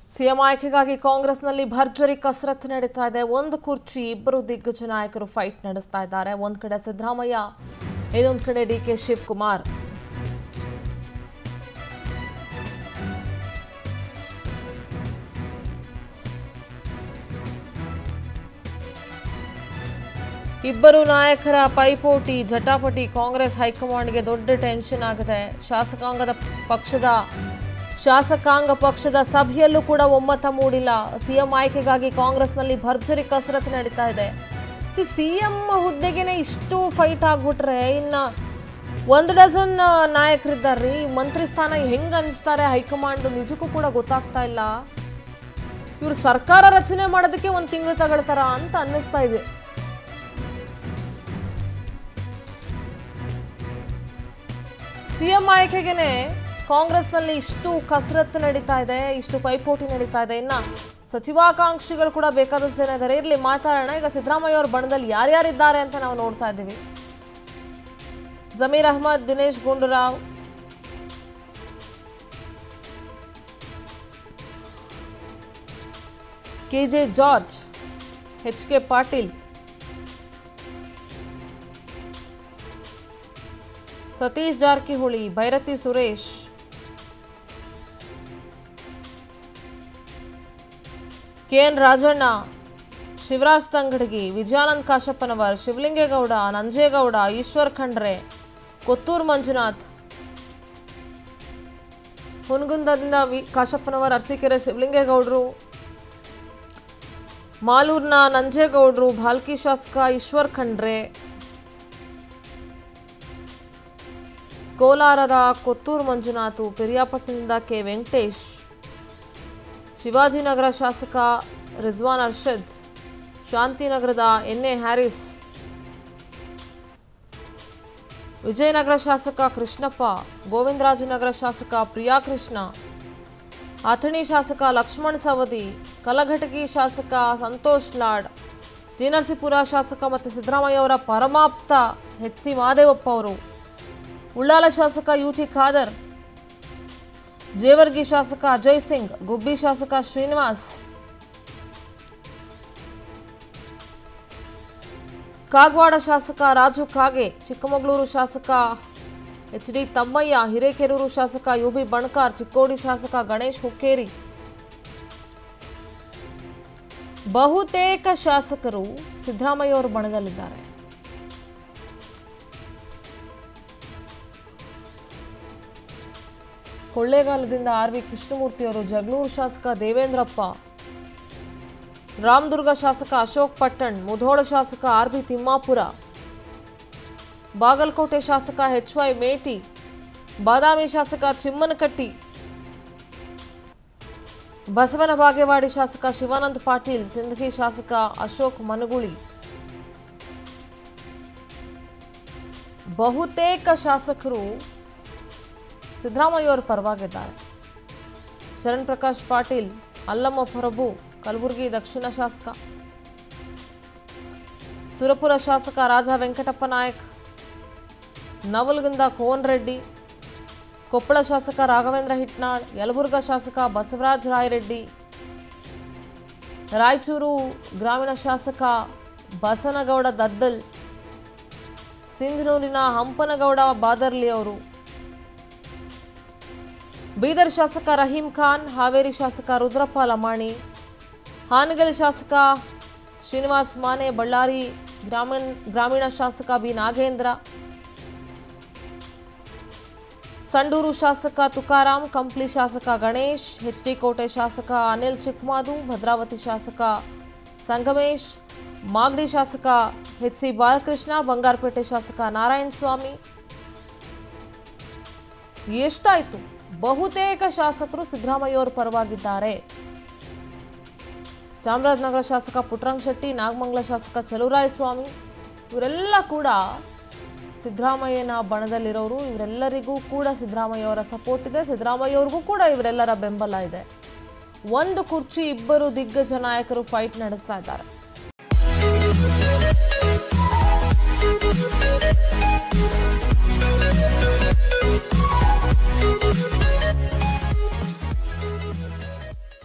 CM ಆಯ್ಕೆಗಾಗಿ ಕಾಂಗ್ರೆಸ್ನಲ್ಲಿ ಭರ್ಜರಿ ಕಸರತ್ತು ನಡೀತಾ ಇದೆ. ಒಂದು ಕುರ್ಚಿ ಇಬ್ಬರು ದಿಗ್ಗಜ ನಾಯಕರು ಫೈಟ್ ನಡೆಸ್ತಾ ಇದ್ದಾರೆ. ಒಂದು ಕಡೆ ಸಿದ್ದರಾಮಯ್ಯ, ಇನ್ನೊಂದು ಕಡೆ ಡಿಕೆ ಶಿವಕುಮಾರ್. ಇಬ್ಬರು ನಾಯಕರ ಪೈಪೋಟಿ ಜಟಾಪಟಿ ಕಾಂಗ್ರೆಸ್ ಹೈಕಮಾಂಡ್ಗೆ ದೊಡ್ಡ ಟೆನ್ಷನ್ ಆಗಿದೆ. ಶಾಸಕಾಂಗ ಪಕ್ಷದ ಸಭೆಯಲ್ಲೂ ಕೂಡ ಒಮ್ಮತ ಮೂಡಿಲ್ಲ. ಸಿಎಂ ಆಯ್ಕೆಗಾಗಿ ಕಾಂಗ್ರೆಸ್ನಲ್ಲಿ ಭರ್ಜರಿ ಕಸರತ್ತು ನಡೀತಾ ಇದೆ. ಸಿಎಂ ಹುದ್ದೆಗೆನೆ ಇಷ್ಟು ಫೈಟ್ ಆಗ್ಬಿಟ್ರೆ ಇನ್ನ ಒಂದು ಡಜನ್ ನಾಯಕರಿದ್ದಾರ್ರಿ. ಮಂತ್ರಿ ಸ್ಥಾನ ಹೆಂಗ್ ಅನಿಸ್ತಾರೆ ಹೈಕಮಾಂಡ್ ನಿಜಕ್ಕೂ ಕೂಡ ಗೊತ್ತಾಗ್ತಾ ಇಲ್ಲ. ಇವರು ಸರ್ಕಾರ ರಚನೆ ಮಾಡೋದಕ್ಕೆ ಒಂದು ತಿಂಗಳು ತಗೊಳ್ತಾರ ಅಂತ ಅನ್ನಿಸ್ತಾ ಇದೆ. ಸಿಎಂ ಆಯ್ಕೆಗೆನೆ ಕಾಂಗ್ರೆಸ್ನಲ್ಲಿ ಇಷ್ಟು ಕಸರತ್ತು ನಡೀತಾ ಇದೆ, ಇಷ್ಟು ಪೈಪೋಟಿ ನಡೀತಾ ಇದೆ. ಇನ್ನ ಸಚಿವಾಕಾಂಕ್ಷಿಗಳು ಕೂಡ ಬೇಕಾದಷ್ಟು ಜನ ಇದ್ದಾರೆ. ಇರ್ಲಿ ಮಾತಾಡೋಣ. ಈಗ ಸಿದ್ದರಾಮಯ್ಯ ಅವರ ಬಣದಲ್ಲಿ ಯಾರ್ಯಾರಿದ್ದಾರೆ ಅಂತ ನಾವು ನೋಡ್ತಾ ಇದ್ದೀವಿ. Zameer Ahmed, Dinesh Gundu Rao, KJ George, HK. Patil, Satish Jarkiholi, Byrathi Suresh, KN Rajanna, Shivaraj Tangadagi, Vijayanand Kashappanavar, Shivalinge Gowda, Nanje Gowda, Eshwar Khandre, Kothur Manjunath, ಹುನಗುಂದದಿಂದ ಕಾಶಪ್ಪನವರ್, ಅರಸೀಕೆರೆ ಶಿವಲಿಂಗೇಗೌಡರು, ಮಾಲೂರಿನ ನಂಜೇಗೌಡರು, ಭಾಲ್ಕಿ ಶಾಸಕ ಈಶ್ವರ್ ಖಂಡ್ರೆ, ಕೋಲಾರದ ಕೊತ್ತೂರು ಮಂಜುನಾಥ್, ಪಿರಿಯಾಪಟ್ಟಣದಿಂದ ಕೆ ವೆಂಕಟೇಶ್, ಶಿವಾಜಿನಗರ ಶಾಸಕ ರಿಜ್ವಾನ್ ಅರ್ಷದ್, ಶಾಂತಿನಗರದ ಎನ್.ಎ. ಹ್ಯಾರಿಸ್, ವಿಜಯನಗರ ಶಾಸಕ ಕೃಷ್ಣಪ್ಪ, ಗೋವಿಂದರಾಜನಗರ ಶಾಸಕ ಪ್ರಿಯಾಕೃಷ್ಣ, ಅಥಣಿ ಶಾಸಕ ಲಕ್ಷ್ಮಣ್ ಸವದಿ, ಕಲಘಟಗಿ ಶಾಸಕ ಸಂತೋಷ್ ಲಾಡ್, ತೀನರಸೀಪುರ ಶಾಸಕ ಮತ್ತು ಸಿದ್ದರಾಮಯ್ಯ ಅವರ ಪರಮಾಪ್ತ ಎಚ್.ಸಿ. ಮಹದೇವಪ್ಪ ಅವರು, ಉಳ್ಳಾಲ ಶಾಸಕ ಯು.ಟಿ. ಖಾದರ್, ಜೇವರ್ಗಿ ಶಾಸಕ ಅಜಯ್ ಸಿಂಗ್, ಗುಬ್ಬಿ ಶಾಸಕ ಶ್ರೀನಿವಾಸ್, ಕಾಗವಾಡ ಶಾಸಕ ರಾಜು ಕಾಗೆ, ಚಿಕ್ಕಮಗಳೂರು ಶಾಸಕ ಎಚ್.ಡಿ. ತಮ್ಮಯ್ಯ, ಹಿರೇಕೆರೂರು ಶಾಸಕ ಯು.ಬಿ. ಬಣಕಾರ್, ಚಿಕ್ಕೋಡಿ ಶಾಸಕ ಗಣೇಶ್ ಹುಕ್ಕೇರಿ. ಬಹುತೇಕ ಶಾಸಕರು ಸಿದ್ದರಾಮಯ್ಯ ಅವರ ಬಣದಲ್ಲಿದ್ದಾರೆ. ಕೊಳ್ಳೇಗಾಲದಿಂದ ಆರ್.ವಿ. ಕೃಷ್ಣಮೂರ್ತಿ ಅವರು, ಜಗಳೂರು ಶಾಸಕ ದೇವೇಂದ್ರಪ್ಪ, ರಾಮದುರ್ಗ ಶಾಸಕ ಅಶೋಕ್ ಪಟ್ಟಣ್, ಮುಧೋಳ ಶಾಸಕ ಆರ್.ಬಿ. ತಿಮ್ಮಾಪುರ, ಬಾಗಲಕೋಟೆ ಶಾಸಕ ಎಚ್.ವೈ. ಮೇಟಿ, ಬಾದಾಮಿ ಶಾಸಕ ಚಿಮ್ಮನಕಟ್ಟಿ, ಬಸವನ ಬಾಗೇವಾಡಿ ಶಾಸಕ ಶಿವಾನಂದ ಪಾಟೀಲ್, ಸಿಂದಗಿ ಶಾಸಕ ಅಶೋಕ್ ಮನಗುಳಿ. ಬಹುತೇಕ ಶಾಸಕರು ಸಿದ್ದರಾಮಯ್ಯ ಅವರ ಪರವಾಗಿದ್ದಾರೆ. ಶರಣ್ ಪ್ರಕಾಶ್ ಪಾಟೀಲ್, ಅಲ್ಲಮ್ಮ ಪ್ರಭು, ಕಲಬುರಗಿ ದಕ್ಷಿಣ ಶಾಸಕ, ಸುರಪುರ ಶಾಸಕ ರಾಜ ವೆಂಕಟಪ್ಪ ನಾಯಕ್, ನವಲಗುಂದ ಕೋನ್ ರೆಡ್ಡಿ, ಕೊಪ್ಪಳ ಶಾಸಕ ರಾಘವೇಂದ್ರ ಹಿಟ್ನಾಳ್, ಯಲಬುರ್ಗಾ ಶಾಸಕ ಬಸವರಾಜ ರಾಯರೆಡ್ಡಿ, ರಾಯಚೂರು ಗ್ರಾಮೀಣ ಶಾಸಕ ಬಸನಗೌಡ ದದ್ದಲ್, ಸಿಂಧನೂರಿನ ಹಂಪನಗೌಡ ಬಾದರ್ಲಿ ಅವರು, ಬೀದರ್ ಶಾಸಕ ರಹೀಂ ಖಾನ್, ಹಾವೇರಿ ಶಾಸಕ ರುದ್ರಪ್ಪ ಲಮಾಣಿ, ಹಾನಗಲ್ ಶಾಸಕ ಶ್ರೀನಿವಾಸ್ ಮಾನೆ, ಬಳ್ಳಾರಿ ಗ್ರಾಮೀಣ ಶಾಸಕ ಬಿ ನಾಗೇಂದ್ರ, ಸಂಡೂರು ಶಾಸಕ ತುಕಾರಾಮ್, ಕಂಪ್ಲಿ ಶಾಸಕ ಗಣೇಶ್, ಎಚ್.ಡಿ. ಕೋಟೆ ಶಾಸಕ ಅನಿಲ್ ಚಿಕ್ಮಾದು, ಭದ್ರಾವತಿ ಶಾಸಕ ಸಂಗಮೇಶ್, ಮಾಗಡಿ ಶಾಸಕ ಎಚ್.ಸಿ. ಬಾಲಕೃಷ್ಣ, ಬಂಗಾರಪೇಟೆ ಶಾಸಕ ನಾರಾಯಣ ಸ್ವಾಮಿ. ಎಷ್ಟಾಯ್ತು? ಬಹುತೇಕ ಶಾಸಕರು ಸಿದ್ದರಾಮಯ್ಯ ಅವರ ಪರವಾಗಿದ್ದಾರೆ. ಚಾಮರಾಜನಗರ ಶಾಸಕ ಪುಟ್ಟರಂಗ ಶೆಟ್ಟಿ, ನಾಗಮಂಗಲ ಶಾಸಕ ಚಲುವರಾಯಸ್ವಾಮಿ, ಇವರೆಲ್ಲ ಕೂಡ ಸಿದ್ದರಾಮಯ್ಯನ ಬಣದಲ್ಲಿರೋರು. ಇವರೆಲ್ಲರಿಗೂ ಕೂಡ ಸಿದ್ದರಾಮಯ್ಯ ಅವರ ಸಪೋರ್ಟ್ ಇದೆ. ಸಿದ್ದರಾಮಯ್ಯ ಅವ್ರಿಗೂ ಕೂಡ ಇವರೆಲ್ಲರ ಬೆಂಬಲ ಇದೆ. ಒಂದು ಕುರ್ಚಿ ಇಬ್ಬರು ದಿಗ್ಗಜ ನಾಯಕರು ಫೈಟ್ ನಡೆಸ್ತಾ ಇದ್ದಾರೆ.